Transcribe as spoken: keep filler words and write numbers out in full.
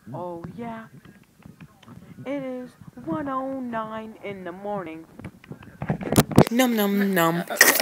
Oh, yeah. It is one oh nine in the morning. Num num num.